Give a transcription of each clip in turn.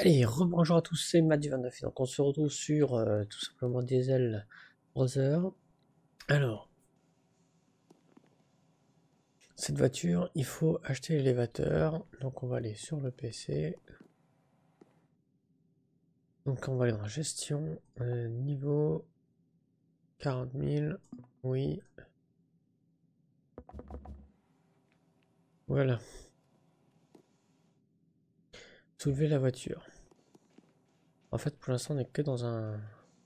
Allez, rebonjour à tous, c'est Matt du 29. Donc on se retrouve sur tout simplement Diesel Brother. Alors, cette voiture, il faut acheter l'élévateur. Donc on va aller sur le PC. Donc on va aller dans gestion, niveau 40 000, oui. Voilà, soulever la voiture. En fait, pour l'instant, on n'est que dans un...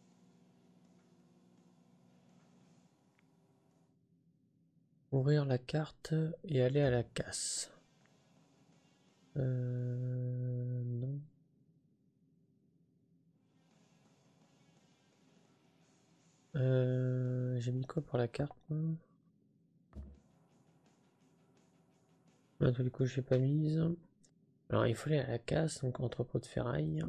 Ouvrir la carte et aller à la casse. Non. J'ai mis quoi pour la carte? Là, tous les coups, j'ai pas mise. Alors, il faut aller à la casse, donc entrepôt de ferraille.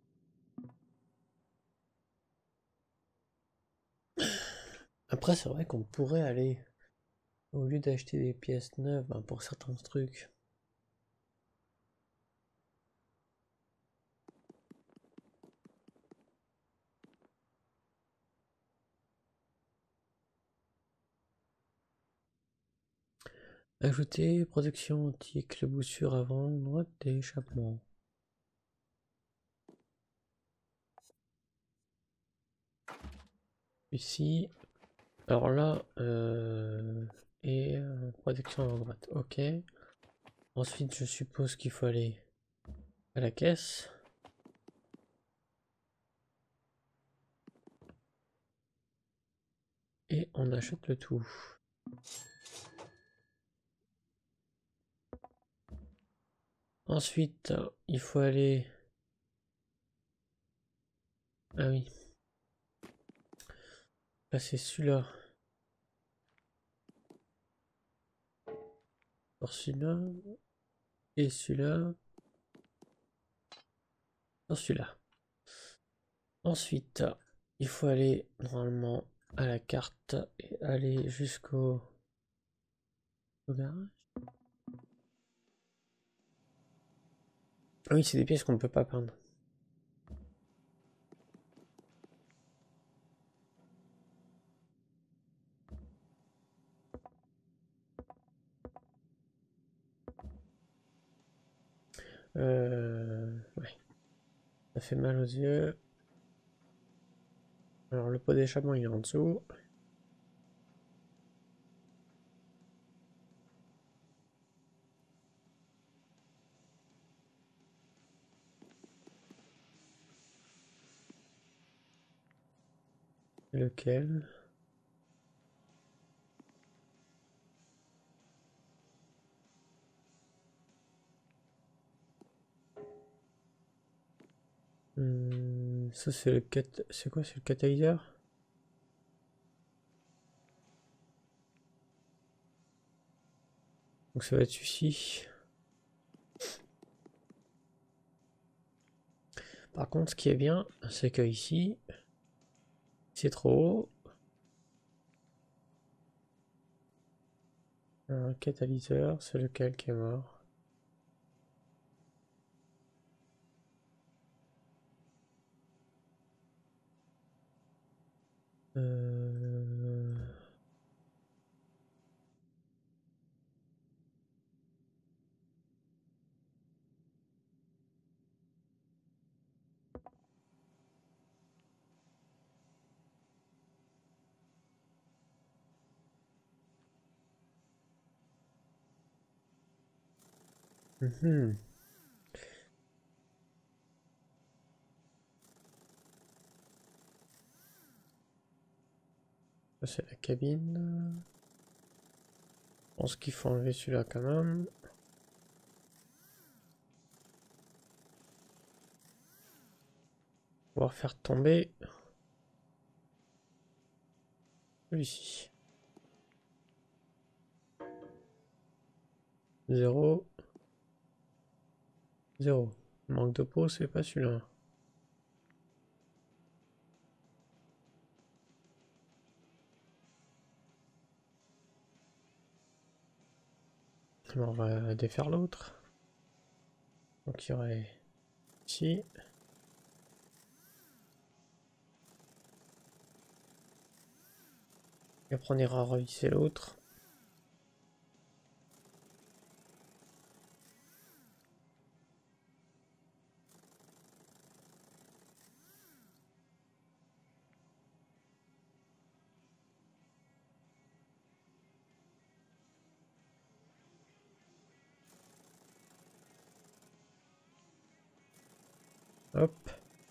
Après, c'est vrai qu'on pourrait aller, au lieu d'acheter des pièces neuves, ben, pour certains trucs. Ajouter protection anti-éclaboussure avant droite d'échappement. Ici. Alors là, et protection avant droite. Ok. Ensuite, je suppose qu'il faut aller à la caisse. Et on achète le tout. Ensuite, il faut aller... Ah oui. Là, c'est celui-là. Sur celui-là. Et celui-là. Sur celui-là. Ensuite, il faut aller normalement à la carte et aller jusqu'au garage. Ah oui, c'est des pièces qu'on ne peut pas peindre. Ouais. Ça fait mal aux yeux. Alors le pot d'échappement il est en dessous. Lequel? Ça c'est le c'est quoi? C'est le catalyseur? Donc ça va être celui-ci. Par contre, ce qui est bien, c'est que ici, c'est trop haut. Un catalyseur, c'est lequel qui est mort? Euh... Mhm. Ça c'est la cabine. Je pense qu'il faut enlever celui-là quand même. Pouvoir faire tomber celui-ci. 0, 0. Manque de peau, c'est pas celui-là. On va défaire l'autre. Donc il y aurait Ici. Et après on ira revisser l'autre. Hop.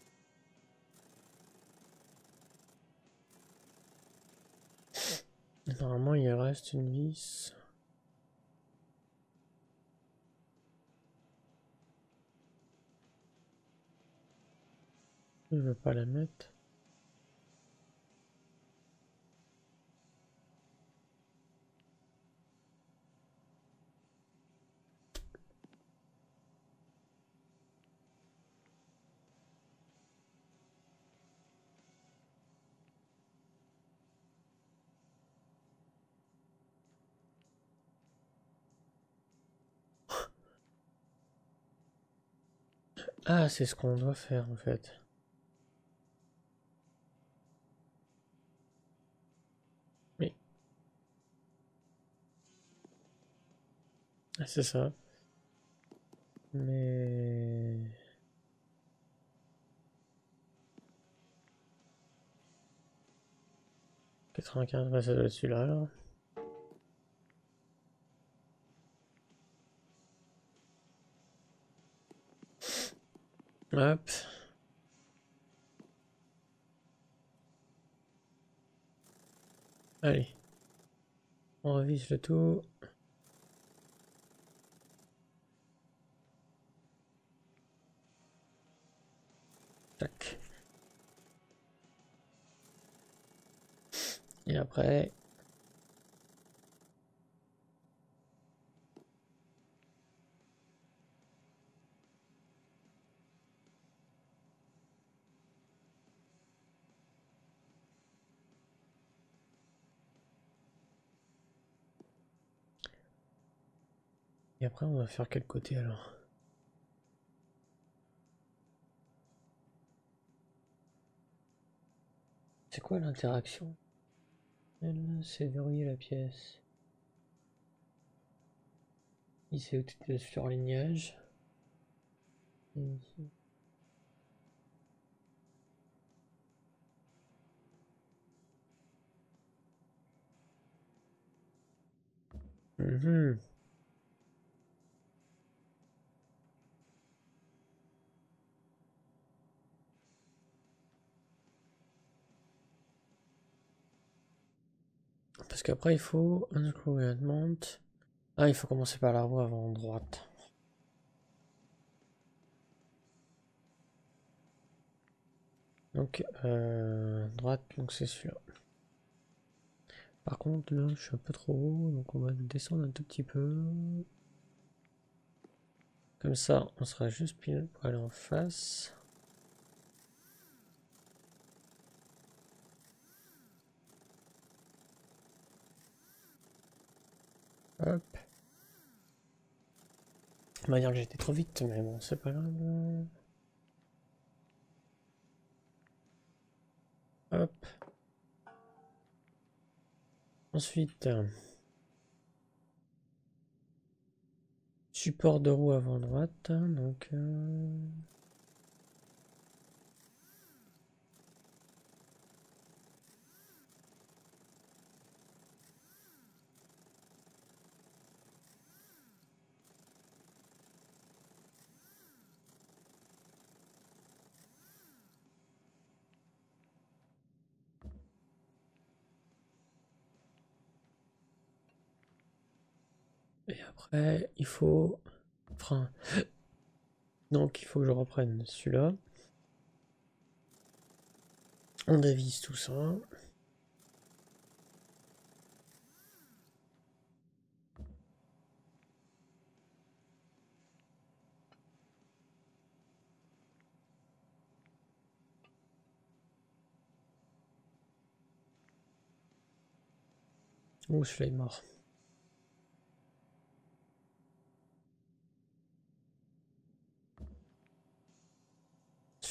Normalement il reste une vis. Je veux pas la mettre. Ah, c'est ce qu'on doit faire en fait. Oui. Ah, c'est ça. Mais... 95, bah, ça doit être celui-là alors. Hop. Allez. On revise le tout. Tac. Et après... Et après on va faire quel côté alors? C'est quoi l'interaction? C'est verrouiller la pièce. Ici le surlignage. Et ici. Mhm. Parce qu'après il faut unscrew and mount. Ah, il faut commencer par la roue avant droite. Donc droite, donc c'est celui-là. Par contre là je suis un peu trop haut, donc on va descendre un tout petit peu. Comme ça on sera juste pile pour aller en face. Hop. On va dire que j'étais trop vite, mais bon, c'est pas grave. Hop. Ensuite, support de roue avant droite. Donc, et après, il faut frein. Donc, il faut que je reprenne celui-là. On dévisse tout ça. Ouh, celui-là est mort.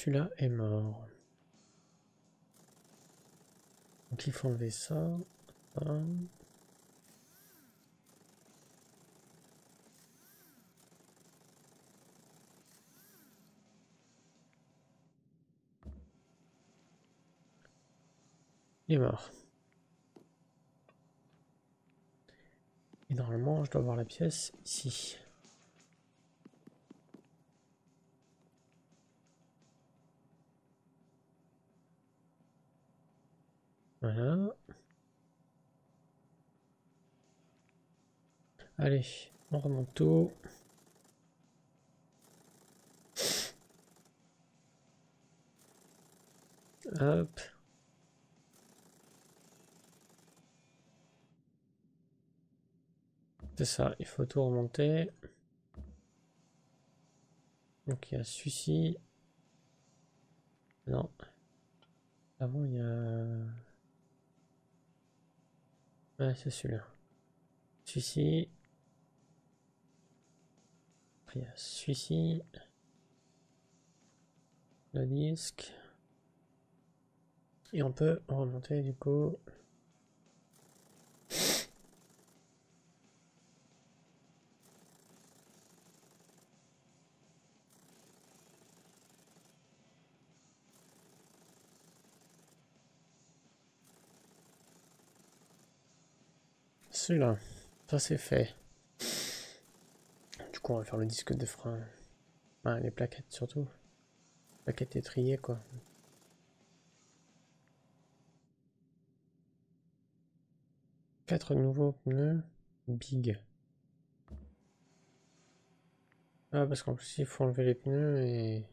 celui-là est mort. Donc il faut enlever ça. Il est mort. Et normalement, je dois avoir la pièce ici. Voilà. Allez, on remonte tout. Hop. C'est ça, il faut tout remonter. Donc il y a celui-ci. Non. Avant il y a... Ouais, c'est celui-là. Celui-ci. Après il y a celui-ci. Le disque. Et on peut remonter du coup. Celui-là. Ça c'est fait. Du coup on va faire le disque de frein. Enfin, les plaquettes surtout. Plaquettes étriées quoi. Quatre nouveaux pneus big. Ah parce qu'en plus il faut enlever les pneus et...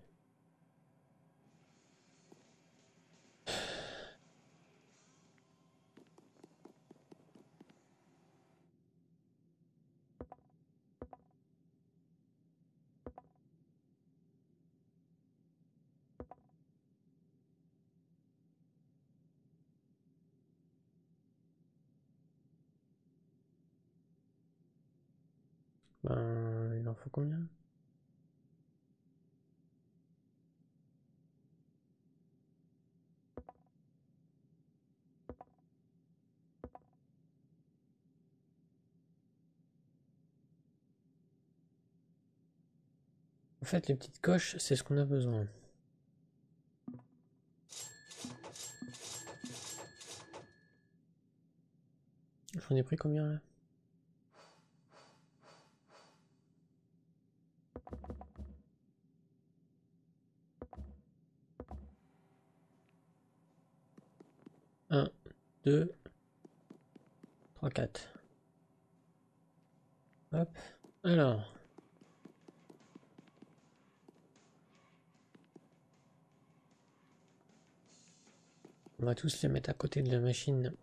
Ben il en faut combien? En fait les petites coches c'est ce qu'on a besoin. J'en ai pris combien là? Un, 2, 3, 4. Hop. Alors. On va tous les mettre à côté de la machine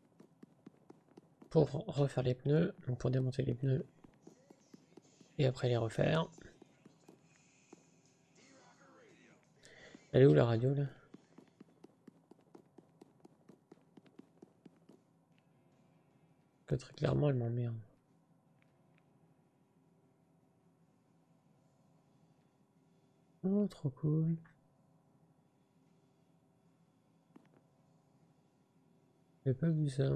pour refaire les pneus. Donc pour démonter les pneus. Et après les refaire. Elle est où la radio là? Que très clairement elle m'emmerde. Oh trop cool. J'ai pas vu ça.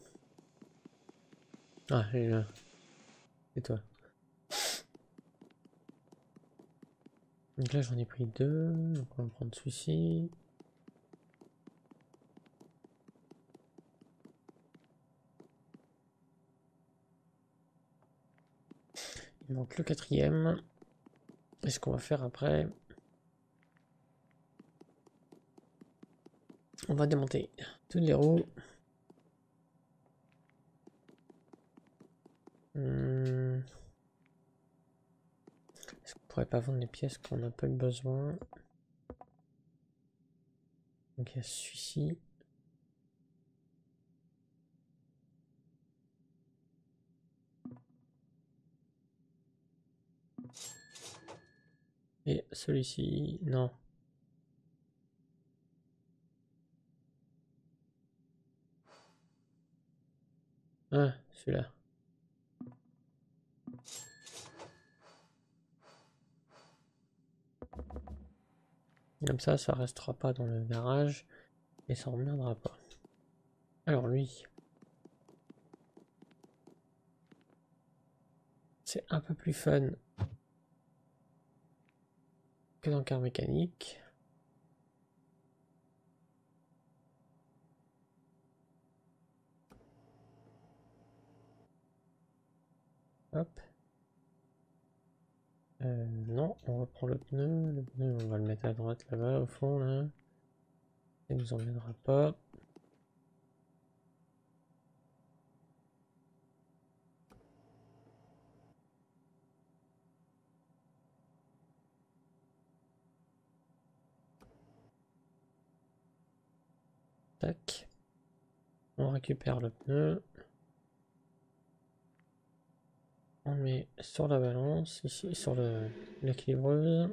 Ah elle est là. C'est toi. Donc là j'en ai pris deux. Donc on va prendre celui-ci. Il manque le quatrième. Et ce qu'on va faire après, on va démonter toutes les roues. Est-ce qu'on pourrait pas vendre les pièces qu'on n'a pas eu besoin? Donc il y a celui-ci. Et celui-ci, non. Ah, celui-là. Comme ça restera pas dans le garage et ça emmerdera pas. Alors lui, c'est un peu plus fun que dans Car Mécanique. Hop. Non, on reprend le pneu. Le pneu, on va le mettre à droite là-bas, au fond, là. Ça nous emmènera pas. Tac. On récupère le pneu. On met sur la balance, ici, sur l'équilibreuse.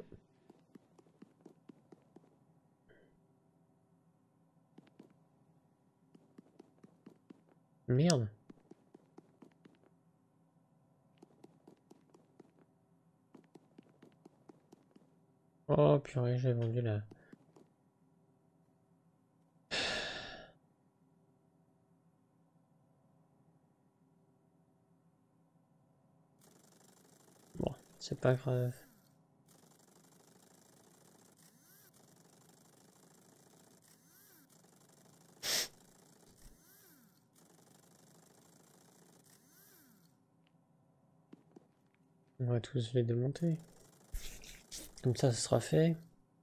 Merde. Oh purée, j'ai vendu la... Bon, c'est pas grave. On va tous les démonter. Comme ça, ce sera fait.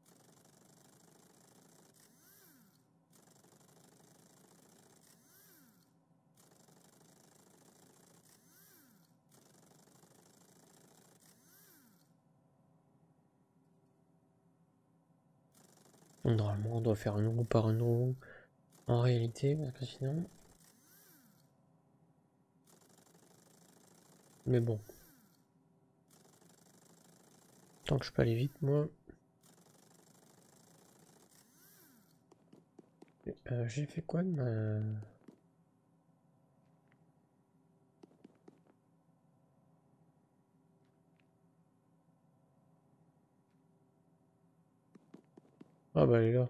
Normalement, on doit faire 1 euro par 1 euro. En réalité, parce que sinon... Mais bon. Tant que je peux aller vite, moi. J'ai fait quoi de ma... Ah bah elle est là.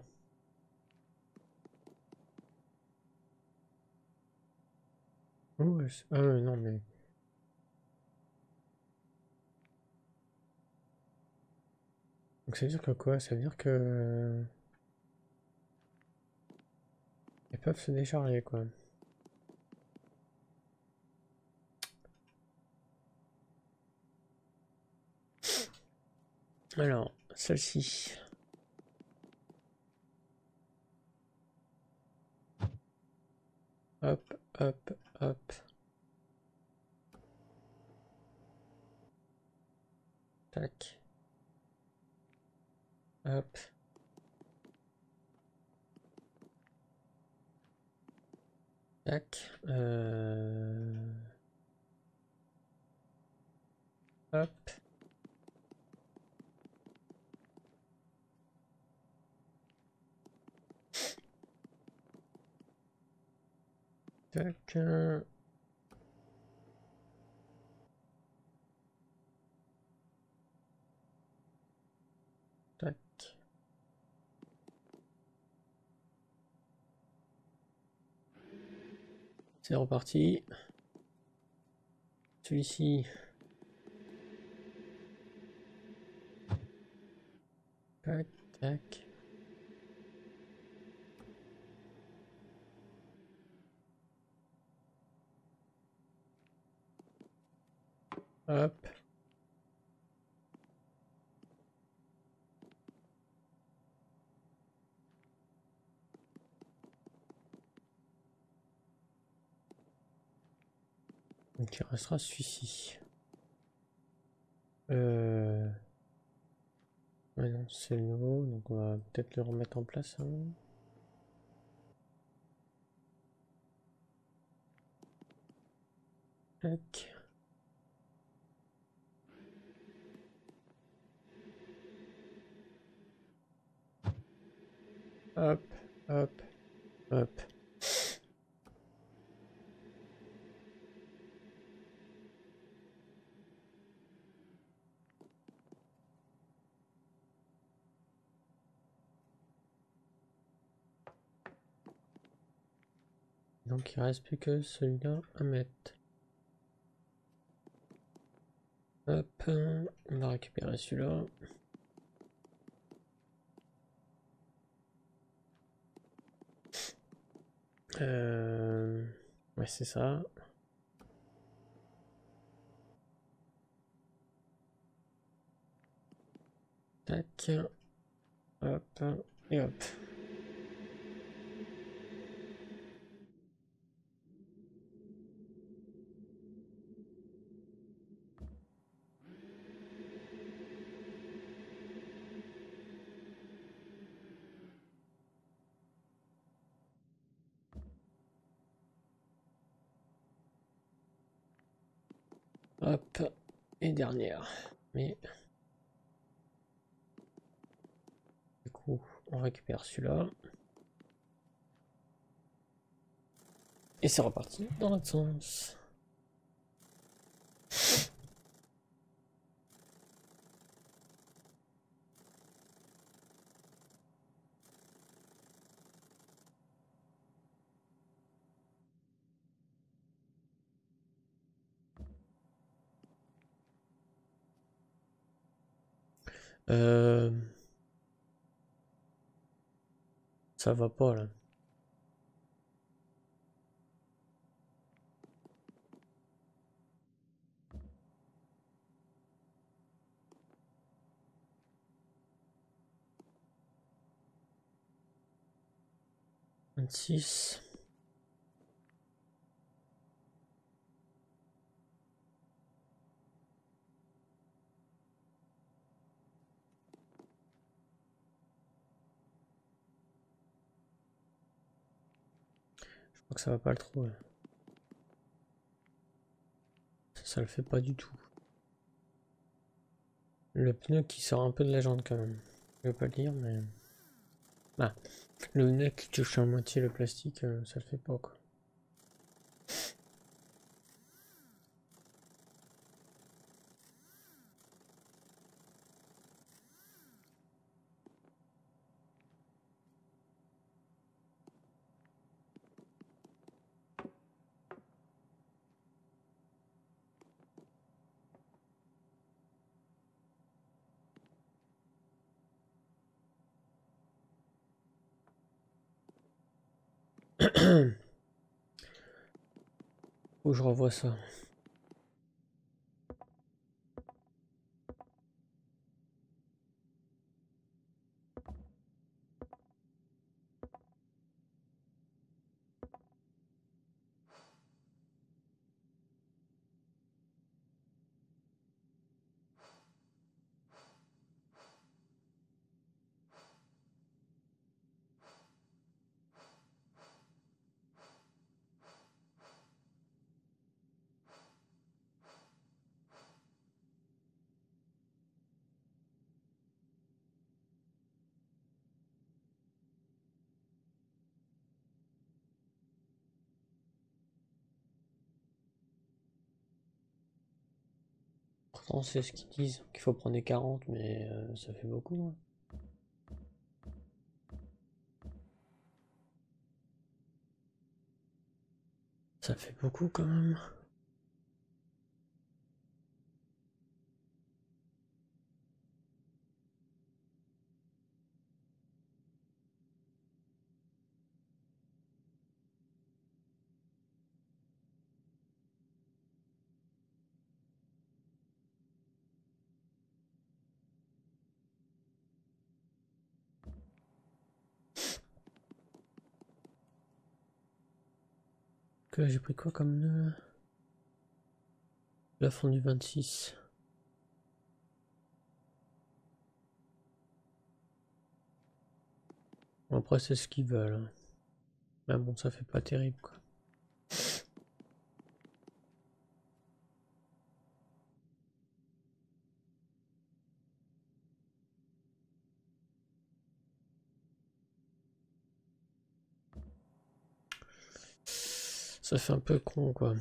Oh, ah non mais... Donc ça veut dire que quoi? Ça veut dire que... Ils peuvent se décharger quoi. Alors, celle-ci. Hop, hop, hop. Tac. Hop. Tac. Hop. Tac. Tac. C'est reparti. Celui-ci. Tac, tac. Hop. Donc il restera celui-ci. Ouais, non, c'est le nouveau, donc on va peut-être le remettre en place. Hein. Tac. Hop, hop, hop. Donc il reste plus que celui-là à mettre. Hop, on va récupérer celui-là. Ouais, c'est ça. Tac. Hop. Et hop. Hop. Et dernière. Mais du coup, on récupère celui-là. Et c'est reparti dans l'autre sens. Euh... Ça va pas là. « 26. Je crois que ça va pas le trouver. Ça le fait pas du tout. Le pneu qui sort un peu de la jante quand même. Je vais pas le dire, mais... Ah, le pneu qui touche à moitié le plastique, ça le fait pas quoi. Faut que je revois ça. Pourtant c'est ce qu'ils disent, qu'il faut prendre des 40, mais ça fait beaucoup. Hein. Ça fait beaucoup quand même. Que j'ai pris quoi comme nœud? La fond du 26. Bon, après c'est ce qu'ils veulent. Hein. Mais bon, ça fait pas terrible quoi. Ça fait un peu con quoi.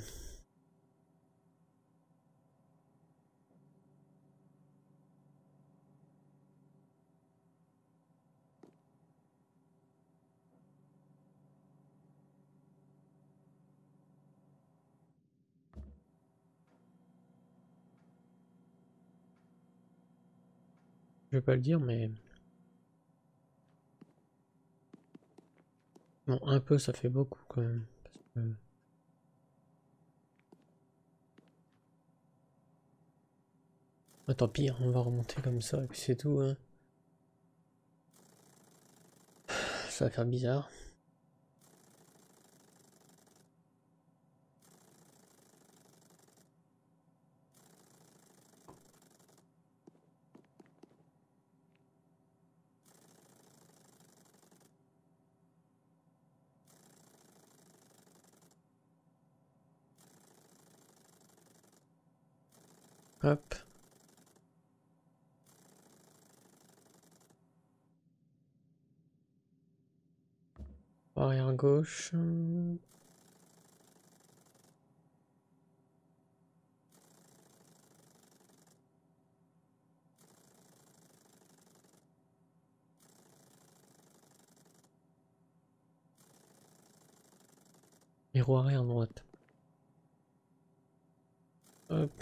Je vais pas le dire, mais bon, un peu, ça fait beaucoup quand même. Parce que... Ah, tant pis, on va remonter comme ça et puis c'est tout. Hein. Ça va faire bizarre. Hop. Arrière gauche. Et roue arrière droite. Hop.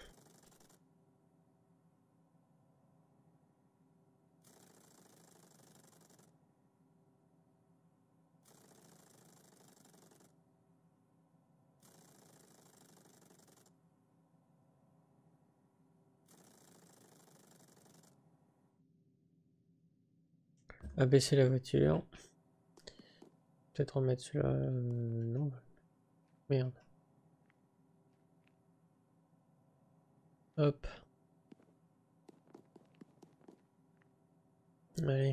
Abaisser la voiture. Peut-être remettre celui-là. Non. Merde. Hop. Allez.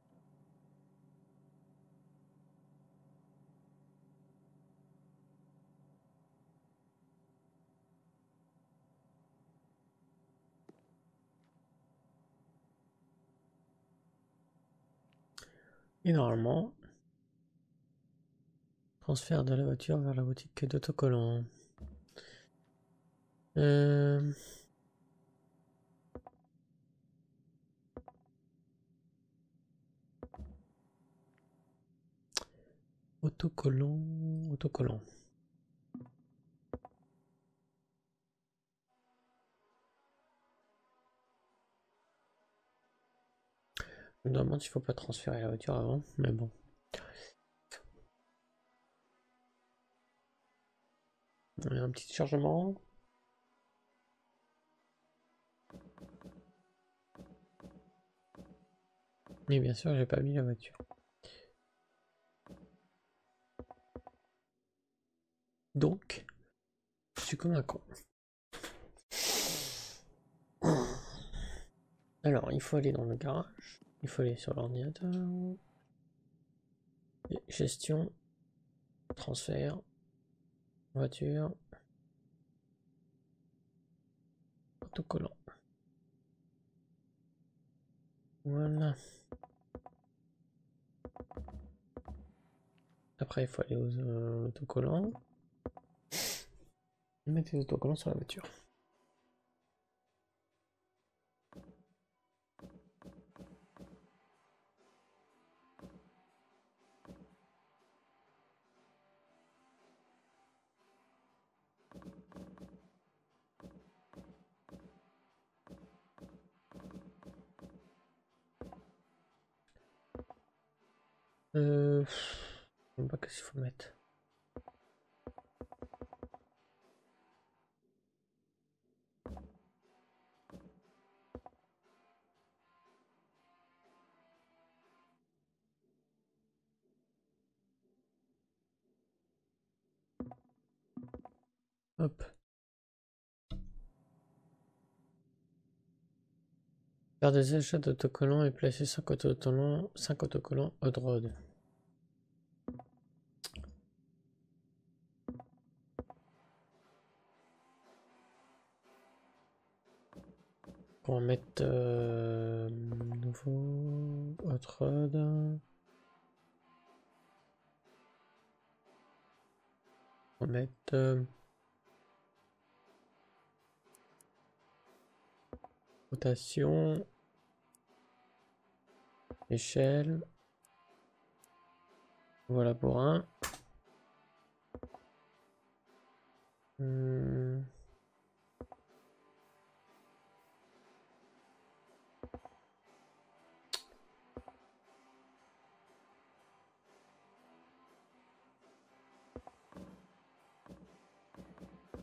Et normalement, transfert de la voiture vers la boutique d'autocollants. Autocollant, autocollant. Je me demande s'il faut pas transférer la voiture avant, mais bon. On a un petit chargement. Mais bien sûr, j'ai pas mis la voiture. Donc, je suis comme un con. Alors, il faut aller dans le garage. Il faut aller sur l'ordinateur. Gestion. Transfert. Voiture. Autocollant. Voilà. Après, il faut aller aux autocollants. Mettre les autocollants sur la voiture. Je sais pas qu'est-ce qu'il faut mettre. Hop. Faire des achats d'autocollants et placer 5 autocollants hot road. On va mettre nouveau hot road. On va mettre rotation, échelle. Voilà pour un.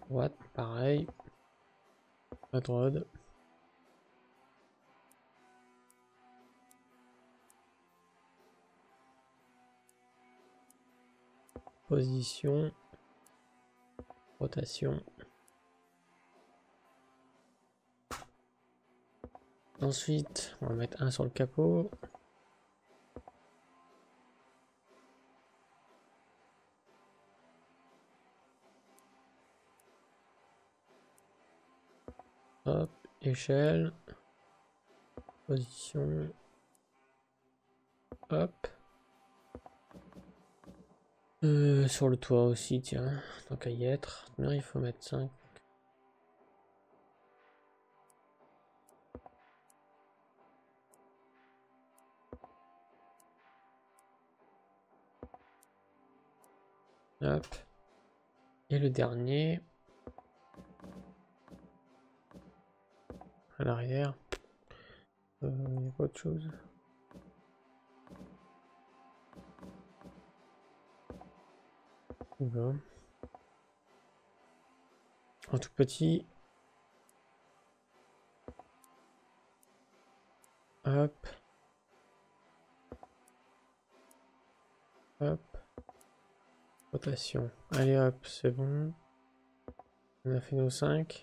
Droite, pareil. À droite. Position. Rotation. Ensuite, on va mettre un sur le capot. Hop, échelle. Position. Hop. Sur le toit aussi, tiens. Tant qu'à y être. Non, il faut mettre 5. Hop. Et le dernier. À l'arrière. Il n'y a pas autre chose. Voilà. En tout petit. Hop. Hop. Rotation. Allez hop, c'est bon. On a fait nos 5.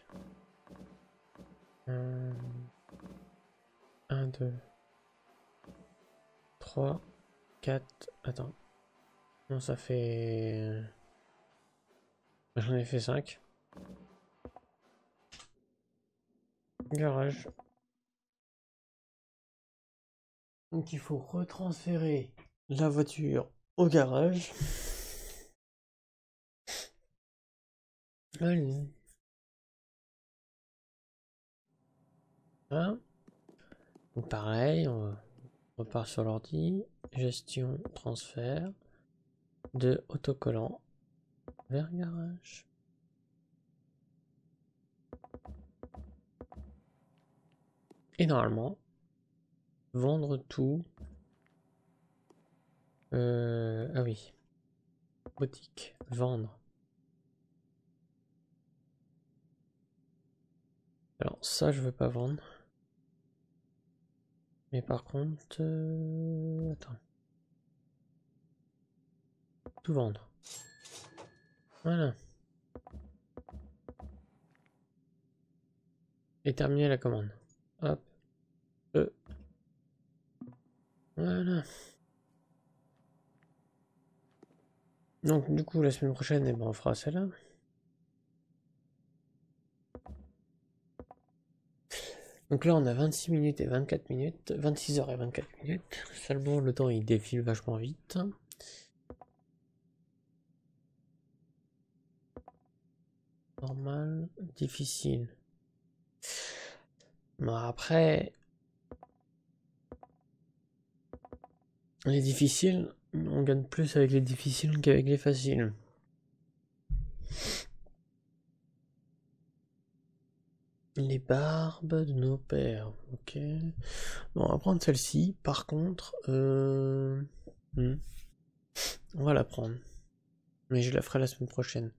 1, 2, 3, 4. Attends. Non, ça fait... J'en ai fait 5. Garage. Donc il faut retransférer la voiture au garage. Allez. Hein? Donc pareil, on repart sur l'ordi. Gestion, transfert de autocollant vers garage. Et normalement, vendre tout. Ah oui. Boutique, vendre. Alors ça, je veux pas vendre. Mais par contre... Attends. Tout vendre. Voilà. Et terminer la commande. Hop. Voilà. Donc du coup, la semaine prochaine, eh ben, on fera celle-là. Donc là, on a 26 minutes et 24 minutes. 26 heures et 24 minutes. Seulement, le temps, il défile vachement vite. Normal, difficile. Bon, après, les difficiles, on gagne plus avec les difficiles qu'avec les faciles. Les barbes de nos pères, ok. Bon, on va prendre celle-ci. Par contre, on va la prendre. Mais je la ferai la semaine prochaine.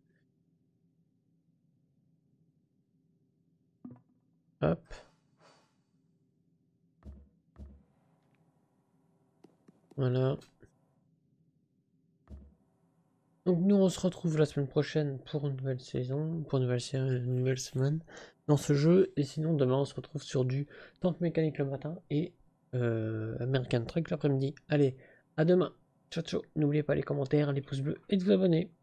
Hop. Voilà. Donc nous on se retrouve la semaine prochaine pour une nouvelle saison, pour une nouvelle série, une nouvelle semaine dans ce jeu. Et sinon demain on se retrouve sur du Tank Mécanique le matin et American Truck l'après-midi. Allez, à demain. Ciao ciao. N'oubliez pas les commentaires, les pouces bleus et de vous abonner.